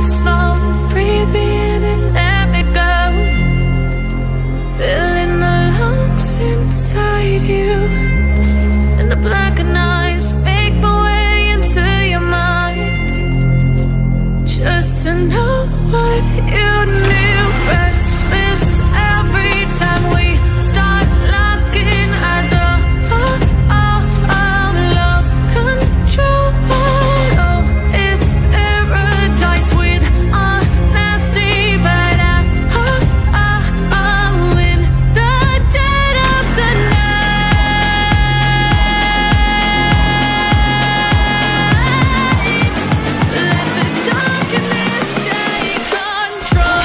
smoke, breathe me in and let me go. Filling the lungs inside you, and the blackened eyes make my way into your mind, just to know what you knew. Restless every time we start locking eyes. Lost control. Oh, it's paradise with honesty, but in the dead of the night, let the darkness take control.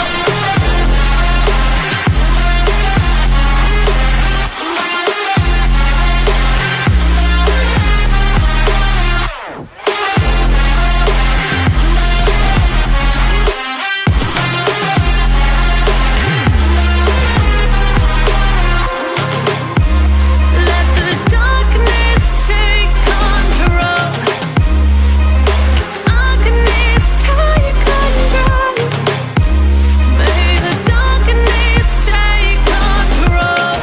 Let the darkness take control. Darkness take control. May the darkness take control.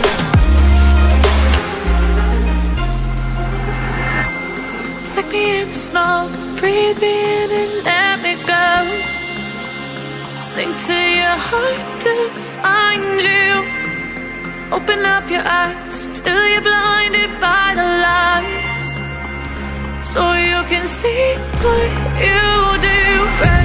Take me in the smoke, breathe me in and let me go. Sink to your heart to find you. Open up your eyes till you're blinded by the lies, so you can see what you do.